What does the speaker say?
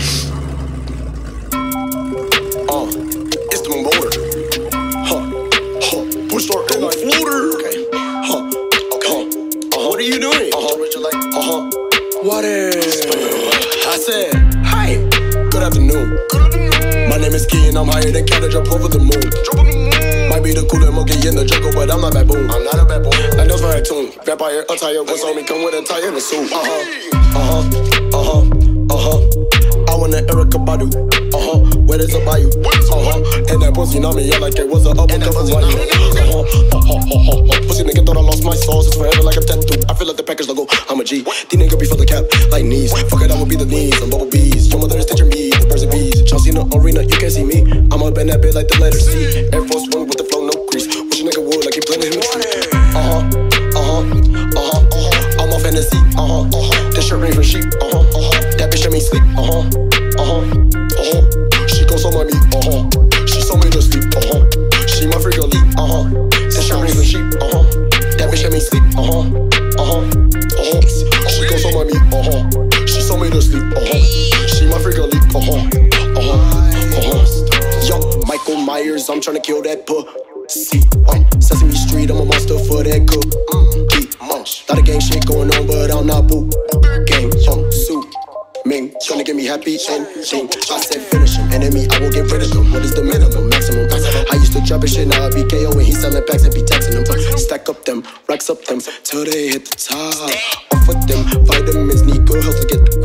It's the motor. Push start in like floater. Okay. What are you doing? Water. I said, hi. Good afternoon. My name is Key and I'm higher than Canada, jump over the moon. Might be the coolest monkey in the jungle, but I'm not baboon. I'm not a baboon. Like those raccoon. Vampire attire, what's on me? Come with a tie and a suit. I want an Erykah Badu. Where there's a bayou. And that pussy on me, yeah, like it was a uppercut from Wayne. Pussy nigga thought I lost my soul, it's forever like a tattoo. I feel like the Packers logo, I'm a G. These niggas be for the cap, like knees. Fuck it, I will be the knees, I'm bubble bees. Your mother is teaching me, the birds and bees. Chelsea in the arena, you can't see me. I'm up in that bed like the letter C. Air Force One with the flow, no crease. Wish a nigga would, like he planted him a tree. I'm off Hennessy, This shirt ain't for sheep, That bitch let me sleep, She gon' suck my meat, She saw me to sleep, She my freak elite, This shirt ain't for sheep, That bitch let me sleep, She gon' suck my meat, She saw me to sleep, She my freak elite, Yo, Michael Myers, I'm tryna kill that pussy. Sesame Street, I'm a monster for that cookie. Lot of gang shit going on, but I'm not boo. Gang, Su Ming, tryna get me happy ending. I said finish him, enemy, I will get rid of them. What is the minimum, maximum? I used to trap and shit, now I be KO and he selling packs and be taxing them. Stack up them, racks up them, till they hit the top. Off with them, vitamins, need good health to get the